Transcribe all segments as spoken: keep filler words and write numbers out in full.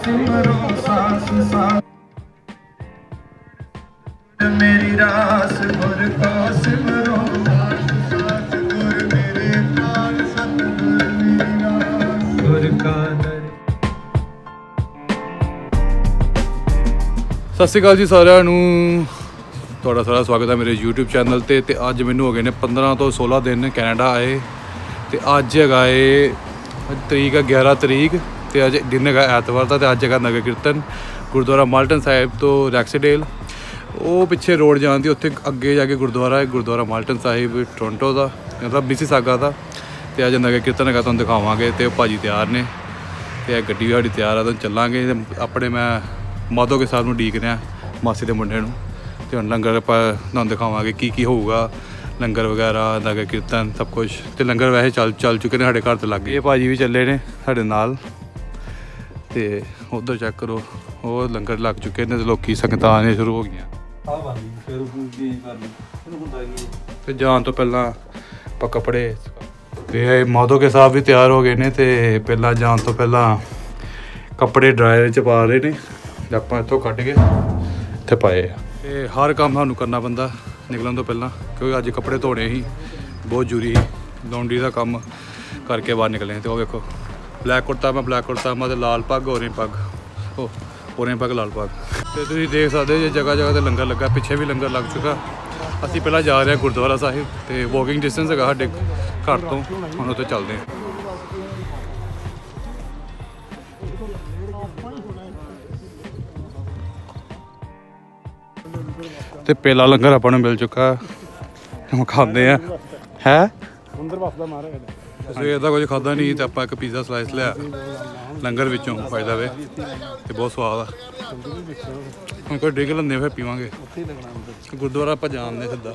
सिमरो सास सास मेरी रास गुर को सिमरो सास सास गुर मेरे प्राण सतगुर मेरी रास गुर का दर। सत श्री अकाल जी सारिਆਂ ਨੂੰ ਤੁਹਾਡਾ ਸਾਰਾ ਸਵਾਗਤ ਹੈ ਮੇਰੇ YouTube ਚੈਨਲ ਤੇ ਤੇ ਅੱਜ ਮੈਨੂੰ ਹੋ ਗਏ ਨੇ पंद्रह ਤੋਂ सोलह ਦਿਨ ਕੈਨੇਡਾ ਆਏ ਤੇ ਅੱਜ ਹੈਗਾ ਏ ਤਰੀਕ ਹੈ ਗਿਆਰਾਂ ਤਰੀਕ ਤੇ ਅੱਜ ਦਿਨ ਹੈਗਾ ਐਤਵਾਰ ਦਾ ਤੇ ਅੱਜ ਹੈਗਾ ਨਗਰ ਕੀਰਤਨ ਗੁਰਦੁਆਰਾ ਮਾਲਟਨ ਸਾਹਿਬ ਤੋਂ ਰੈਕਸਡੇਲ ਉਹ ਪਿੱਛੇ ਰੋਡ ਜਾਂਦੀ ਉੱਥੇ ਅੱਗੇ ਜਾ ਕੇ ਗੁਰਦੁਆਰਾ ਹੈ ਗੁਰਦੁਆਰਾ ਮਾਲਟਨ ਸਾਹਿਬ ਟੋਰਾਂਟੋ ਦਾ ਮਤਲਬ ਮਿਸੀਸਾਗਾ ਦਾ ਤੇ ਅੱਜ ਨਗਰ ਕੀਰਤਨ ਹੈਗਾ ਤੁਹਾਨੂੰ ਦਿਖਾਵਾਂਗੇ ਤੇ ਉਹ ਭਾਜੀ ਤਿਆਰ ਨੇ ਤੇ ਇਹ ਗੱਡੀ ਵੀ ਸਾਡੀ ਤਿਆਰ ਆ ਤਾਂ ਚੱਲਾਂਗੇ ਆਪਣੇ ਮੈਂ ਮਾਧੋ ਕੇ ਸਾਹਿਬ ਨੂੰ ਉਡੀਕ ਰਿਹਾ ਮਾਸੀ ਦੇ ਮੁੰਡੇ ਨੂੰ ਤੇ ਹੁਣ ਲੰਗਰ ਆਪਾਂ ਤੁਹਾਨੂੰ ਦਿਖਾਵਾਂਗੇ ਕੀ ਕੀ ਹੋਊਗਾ ਲੰਗਰ ਵਗੈਰਾ ਨਗਰ ਕੀਰਤਨ ਸਭ ਕੁਛ ਤੇ ਲੰਗਰ ਵੈਸੇ ਚੱਲ ਚੱਲ ਚੁੱਕੇ ਨੇ ਸਾਡੇ ਘਰ ਤੋਂ ਲੱਗੇ ਇਹ ਭਾਜੀ ਵੀ ਚੱਲੇ ਨੇ ਸਾਡੇ ਨਾਲ ਤੇ ਉਧਰ ਚੈੱਕ ਕਰੋ ਉਹ ਲੰਗਰ ਲੱਗ ਚੁੱਕੇ ਨੇ ਤੇ ਲੋਕੀ ਸੰਗਤਾਂ ਆਉਣੀਆਂ ਸ਼ੁਰੂ ਹੋ ਗਈਆਂ ਤੇ ਜਾਣ ਤੋਂ ਪਹਿਲਾਂ ਆਪਾਂ ਕੱਪੜੇ ਤੇ ਮਾਧੋ ਕੇ ਸਾਹਿਬ ਵੀ ਤਿਆਰ ਹੋ ਗਏ ਨੇ ਤੇ ਪਹਿਲਾਂ ਜਾਣ ਤੋਂ ਪਹਿਲਾਂ ਕੱਪੜੇ ਡਰਾਇਰ 'ਚ ਪਾ ਰਹੇ ਨੇ ਤੇ ਆਪਾਂ ਇੱਥੋਂ ਕੱਢ ਕੇ ਇੱਥੇ ਪਾਏ ਆ ਤੇ ਹਰ ਕੰਮ ਸਾਨੂੰ ਕਰਨਾ ਪੈਂਦਾ ਨਿਕਲਣ ਤੋਂ ਪਹਿਲਾਂ ਕਿਉਂਕਿ ਅੱਜ ਕੱਪੜੇ ਧੋਣੇ ਸੀ ਬਹੁਤ ਜ਼ਰੂਰੀ ਸੀ ਲਾਂਡਰੀ ਦਾ ਕੰਮ ਕਰਕੇ ਬਾਹਰ ਨਿਕਲੇ ਤੇ ਉਹ ਵੇਖੋ ਬਲੈਕ ਕੁੜਤਾ ਮੈਂ ਬਲੈਕ ਕੁੜਤਾ ਮੈਂ ਤੇ ਲਾਲ ਪੱਗ ਔਰੇਂਜ ਪੱਗ ਉਹ ਔਰੇਂਜ ਪੱਗ ਲਾਲ ਪੱਗ ਤੇ ਤੁਸੀਂ ਦੇਖ ਸਕਦੇ ਜੇ ਜਗ੍ਹਾ ਜਗ੍ਹਾ ਤੇ ਲੰਗਰ ਲੱਗਾ ਪਿੱਛੇ ਵੀ ਲੰਗਰ ਲੱਗ ਚੁੱਕਾ ਅਸੀਂ ਪਹਿਲਾਂ ਜਾ ਰਹੇ ਹਾਂ ਗੁਰਦੁਆਰਾ ਸਾਹਿਬ ਤੇ ਵਾਕਿੰਗ ਡਿਸਟੈਂਸ ਹੈਗਾ ਸਾਡੇ ਘਰ ਤੋਂ ਹੁਣ ਉੱਥੇ ਚੱਲਦੇ ਹਾਂ ਤੇ ਪਹਿਲਾ ਲੰਗਰ ਆਪਾਂ ਨੂੰ ਮਿਲ ਚੁੱਕਾ ਹੁਣ ਖਾਂਦੇ ਆ ਹੈ ਸਵੇਰ ਦਾ ਕੁਝ ਖਾਧਾ ਨਹੀਂ ਤੇ ਆਪਾਂ ਇੱਕ ਪੀਜ਼ਾ ਸਲਾਈਸ ਲਿਆ ਲੰਗਰ ਵਿੱਚੋਂ ਫਾਇਦਾ ਵੇ ਤੇ ਬਹੁਤ ਸਵਾਦ ਆ ਹੁਣ ਕੋਈ ਡਰਿੰਕ ਲੈਂਦੇ ਫਿਰ ਪੀਵਾਂਗੇ ਗੁਰਦੁਆਰਾ ਆਪਾਂ ਜਾਣਦੇ ਸਿੱਧਾ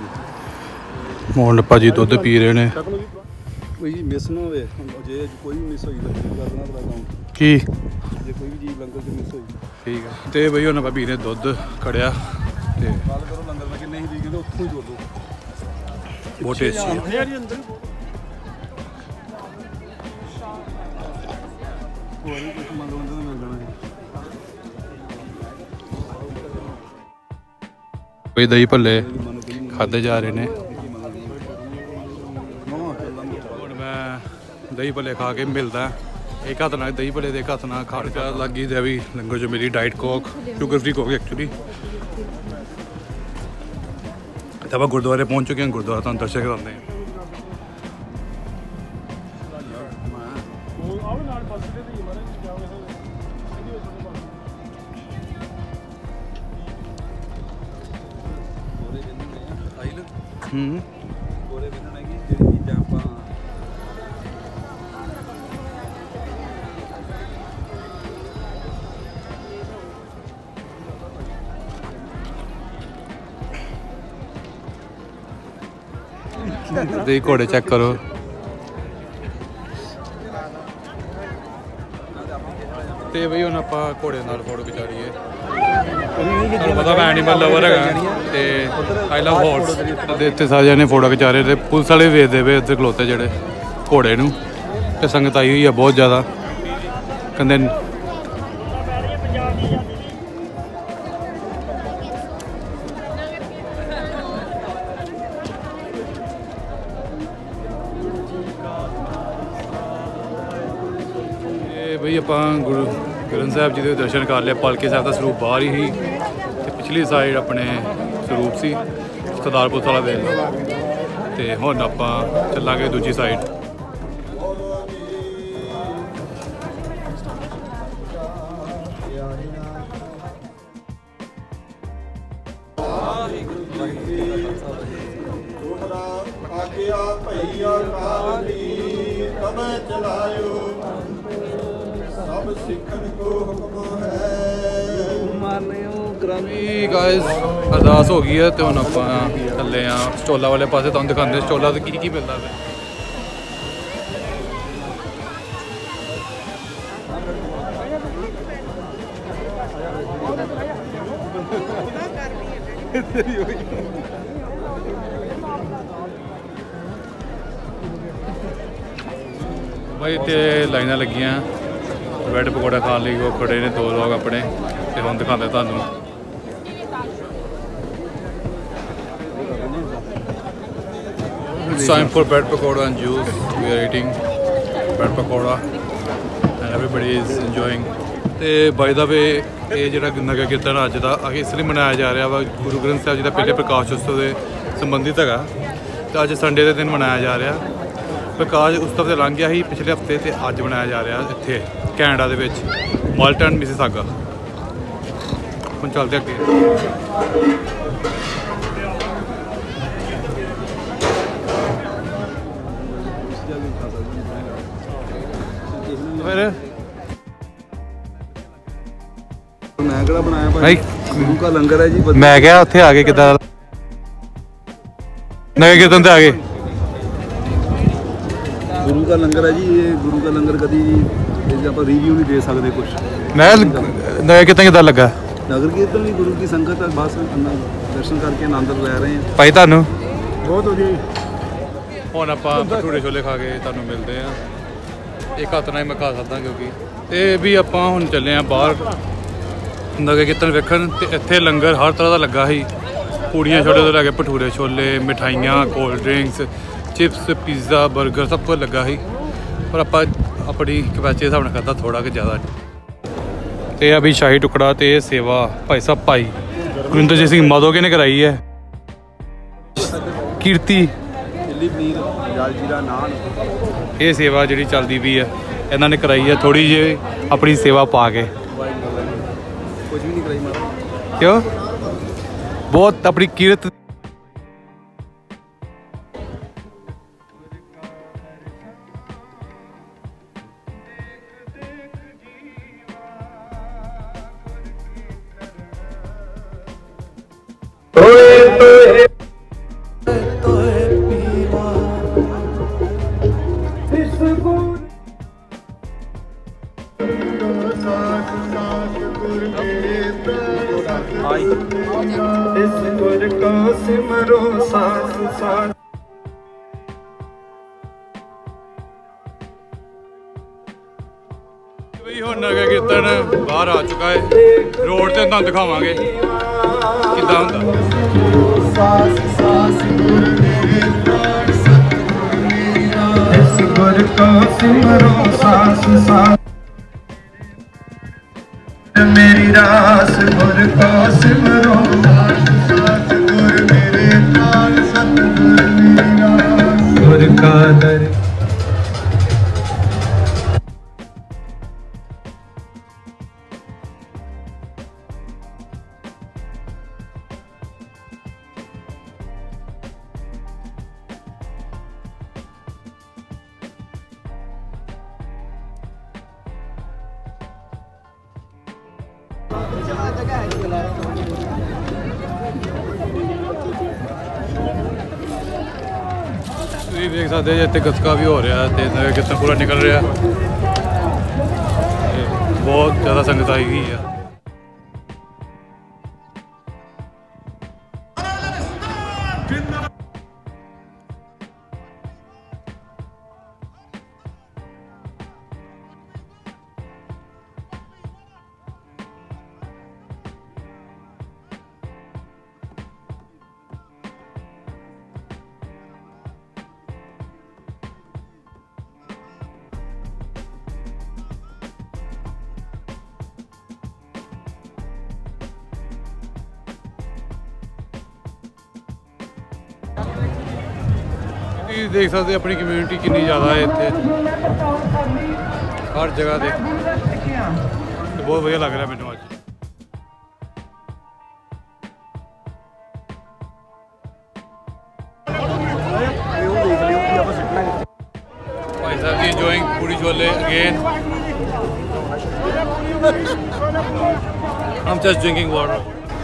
ਹੁਣ ਭਾਜੀ ਦੁੱਧ ਪੀ ਰਹੇ ਨੇ ਕੋਈ ਮਿਸ ਨਾ ਹੋਵੇ ਜੇ ਕੋਈ ਵੀ ਮਿਸ ਹੋਈ ਤਾਂ ਕਰਨਾ ਪੜਾ ਕੀ ਜੇ ਕੋਈ ਵੀ ਚੀਜ਼ ਲੰਗਰ 'ਚ ਮਿਸ ਹੋਈ ਠੀਕ ਆ ਤੇ ਬਈ ਹੁਣ ਆਪਾਂ ਪੀ ਰਹੇ ਦੁੱਧ ਖੜਿਆ ਤੇ ਗੱਲ ਕਰੋ ਲੰਗਰ ਮੈਂ ਕਿੰਨੇ ਹੀ ਦੀ ਉੱਥੋਂ ਹੀ ਜੋੜੋ ਬਹੁਤ ਟੇਸਟੀ ਕੋਈ ਕੁਝ ਮੰਗਵਾਉਂਦੇ ਤਾਂ ਮਿਲ ਜਾਣਾ ਕੋਈ ਦਹੀਂ ਭੱਲੇ ਖਾਦੇ ਜਾ ਰਹੇ ਨੇ ਹੁਣ ਮੈਂ ਦਹੀਂ ਭੱਲੇ ਖਾ ਕੇ ਮਿਲਦਾ ਇੱਕ ਹੱਥ ਨਾਲ ਦਹੀਂ ਭੱਲੇ ਦੇ ਇੱਕ ਹੱਥ ਨਾਲ ਖਾਣ ਪਿਆ ਲੱਗ ਗਈ ਤੇ ਵੀ ਲੰਗਰ 'ਚ ਮੇਰੀ diet Coke sugar free Coke actually ਤੇ ਆਪਾਂ ਗੁਰਦੁਆਰੇ ਪਹੁੰਚ ਚੁੱਕੇ ਹਾਂ ਗੁਰਦੁਆਰਾ ਤੁਹਾਨੂੰ ਦਰਸ਼ਨ ਕਰਾਉਂਦੇ ਹਾਂ ਹੂੰ ਗੋਰੇ ਵਿੰਨਣ ਹੈਗੀ ਜਿਹੜੀ ਚੀਜ਼ਾਂ ਆਪਾਂ ਦੇ ਘੋੜੇ ਚੈੱਕ ਕਰੋ ਤੇ ਬਈ ਹੁਣ ਆਪਾਂ ਘੋੜੇ ਨਾਲ ਫੋਟੋ ਖਿਚਾ ਲਈਏ ਤੁਹਾਨੂੰ ਪਤਾ ਮੈਂ ਐਨੀਮਲ ਲਵਰ ਹੈਗਾ ਤੇ ਆਈ ਲਵ ਹੌਰਸ ਦੇ ਇੱਥੇ ਸਾਰੇ ਜਣੇ ਫੋਟੋ ਖਿਚਾ ਰਹੇ ਤੇ ਪੁਲਿਸ ਵਾਲੇ ਵੇਚਦੇ ਪਏ ਉੱਥੇ ਖਲੋਤੇ ਜਿਹੜੇ ਘੋੜੇ ਨੂੰ ਤੇ ਸੰਗਤ ਆਈ ਹੋਈ ਆ ਬਹੁਤ ਜ਼ਿਆਦਾ ਕਹਿੰਦੇ ਬਈ ਆਪਾਂ ਗੁਰੂ ਗ੍ਰੰਥ ਸਾਹਿਬ ਜੀ ਦੇ ਦਰਸ਼ਨ ਕਰ ਲਿਆ ਪਾਲਕੀ ਸਾਹਿਬ ਦਾ ਸਰੂਪ ਬਾਹਰ ਹੀ ਸੀ ਤੇ ਪਿਛਲੀ ਸਾਈਡ ਆਪਣੇ ਸਰੂਪ ਸੀ ਸਰਦਾਰਪੁਰ ਵਾਲਾ ਦੇ ਤੇ ਹੁਣ ਆਪਾਂ ਚੱਲਾਂਗੇ ਦੂਜੀ ਸਾਈਡ ਗਾਇਸ ਅਰਦਾਸ ਹੋ ਗਈ ਹੈ ਤੇ ਹੁਣ ਆਪਾਂ ਥੱਲੇ ਆ ਸਟੋਲਾ ਵਾਲੇ ਪਾਸੇ ਤੁਹਾਨੂੰ ਦਿਖਾਉਂਦੇ ਸਟੋਲਾ ਤੇ ਕੀ ਕੀ ਮਿਲਦਾ ਹੈ भाई इतने लाइना लगियां ब्रेड पकौड़ा खाने लिए वो खड़े ने दो लोग अपने ते हुण दिखाते तुहानूं। It's time for bread pakora and juice. We are eating bread pakora and everybody is enjoying. ਤੇ ਬਾਈ ਦਾ ਵੇ ਇਹ ਜਿਹੜਾ ਨਗਰ ਕੀਰਤਨ ਅੱਜ ਦਾ ਇਸ ਲਈ ਮਨਾਇਆ ਜਾ ਰਿਹਾ ਵਾ ਗੁਰੂ ਗ੍ਰੰਥ ਸਾਹਿਬ ਜੀ ਦਾ ਪਹਿਲੇ ਪ੍ਰਕਾਸ਼ ਉਤਸਵ ਦੇ ਸੰਬੰਧਿਤ ਹੈਗਾ। ਤੇ ਅੱਜ ਸੰਡੇ ਦੇ ਦਿਨ ਮਨਾਇਆ ਜਾ ਰਿਹਾ ਪ੍ਰਕਾਸ਼ ਉਤਸਵ ਤੇ ਲੰਘ ਗਿਆ ਸੀ ਪਿਛਲੇ ਹਫਤੇ ਤੇ ਅੱਜ ਮਨਾਇਆ ਜਾ ਰਿਹਾ ਇੱਥੇ ਕੈਨੇਡਾ ਦੇ ਵਿੱਚ ਮਾਲਟਨ ਮਿਸੀਸਾਗਾ। ਹੁਣ ਚੱਲਦੇ ਅੱਗੇ। ਫਿਰ ਮੈਂ ਕਿਹੜਾ ਬਣਾਇਆ ਭਾਈ ਗੁਰੂ का लंगर है जी। ਮੈਂ ਕਿਹਾ ਉੱਥੇ ਆ ਗਏ ਕਿੱਦਾਂ ਨਵੇਂ ਕੀਰਤਨ ਤੇ ਆ ਗਏ। गुरु का लंगर है जी, ये गुरु का लंगर कभी आप रिव्यू नहीं दे सकते कुछ। मैं नਵੇਂ ਕੀਰਤਨ ਕਿੱਦਾਂ ਲੱਗਾ? नगर कीर्तन भी गुरु की संगत है, बस दर्शन करके आनंद ले रहे हैं ਭਾਈ ਤੁਹਾਨੂੰ बहुत हो जी। ਹੁਣ ਆਪਾਂ ਭਟੂਰੇ ਛੋਲੇ ਖਾ ਕੇ ਤੁਹਾਨੂੰ ਮਿਲਦੇ ਆ। ਇੱਕ ਹੱਥ ਨਾਲ ਹੀ ਮੈਂ ਖਾ ਸਕਦਾ ਕਿਉਂਕਿ ਤੇ ਵੀ ਆਪਾਂ ਹੁਣ ਚੱਲੇ ਆ ਬਾਹਰ ਨਗਰ ਕੀਰਤਨ ਵੇਖਣ ਤੇ ਇੱਥੇ ਲੰਗਰ ਹਰ ਤਰ੍ਹਾਂ ਦਾ ਲੱਗਾ ਸੀ। ਪੂੜੀਆਂ ਛੋਲੇ ਤੋਂ ਲੈ ਕੇ ਭਟੂਰੇ ਛੋਲੇ, ਮਿਠਾਈਆਂ, cold drinks, chips, pizza, burger सब कुछ लगा ही पर आप अपनी कैपेसिटी के हिसाब से करता थोड़ा कि ज़्यादा। तो अभी शाही टुकड़ा तो सेवा भाई साहब भाई गुरिंदरजीत सिंह माधोके ने कराई है। कीर्ति ये सेवा जी चलती भी है इन्होंने कराई है थोड़ी जी अपनी सेवा पा के। क्यों बहुत अपनी कीरत सिमरो साथ साथ भाई हुण नगर कीर्तन बाहर आ चुका है रोड ते तुहानूं दिखावांगे किद्दां हुंदा। इस गुर को सिमरो साथ साथ मेरी रास गुर को सिमरो गुर का दर ਤੁਸੀਂ ਦੇਖ ਸਕਦੇ ਜੇ ਇੱਥੇ ਗੱਤਕਾ ਵੀ ਹੋ ਰਿਹਾ ਤੇ ਨਗਰ ਕੀਰਤਨ ਪੂਰਾ ਨਿਕਲ ਰਿਹਾ ਤੇ ਬਹੁਤ ਜ਼ਿਆਦਾ ਸੰਗਤ ਆਈ ਗਈ ਆ। ਤੁਸੀਂ ਦੇਖ ਸਕਦੇ ਆਪਣੀ ਕਮਿਊਨਿਟੀ ਕਿੰਨੀ ਜ਼ਿਆਦਾ ਹੈ ਇੱਥੇ ਹਰ ਜਗ੍ਹਾ ਤੇ ਬਹੁਤ ਵਧੀਆ ਲੱਗ ਰਿਹਾ ਮੈਨੂੰ ਅੱਜ। Bhai Sahib ji enjoying puri chole again. I'm just drinking water.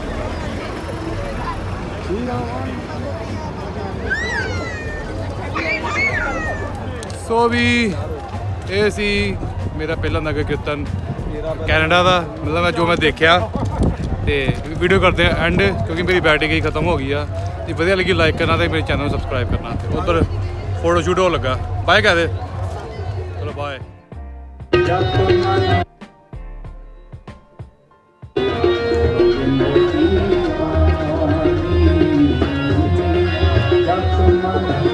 ਸੋ ਵੀ ਇਹ ਸੀ ਮੇਰਾ ਪਹਿਲਾ ਨਗਰ ਕੀਰਤਨ ਕੈਨੇਡਾ ਦਾ ਮਤਲਬ ਜੋ ਮੈਂ ਦੇਖਿਆ ਤੇ ਵੀਡੀਓ ਕਰਦੇ ਆ ਐਂਡ ਕਿਉਂਕਿ ਮੇਰੀ ਬੈਟਰੀ ਗਈ ਖਤਮ ਹੋ ਗਈ ਆ। ਜੇ ਵਧੀਆ ਲੱਗੀ ਲਾਈਕ ਕਰਨਾ ਤੇ ਮੇਰੇ ਚੈਨਲ ਨੂੰ ਸਬਸਕ੍ਰਾਈਬ ਕਰਨਾ ਤੇ ਉਧਰ ਫੋਟੋ ਸ਼ੂਟ ਹੋ ਲੱਗਾ ਬਾਏ ਕਹਦੇ ਚਲੋ ਬਾਏ। ਦਾਸ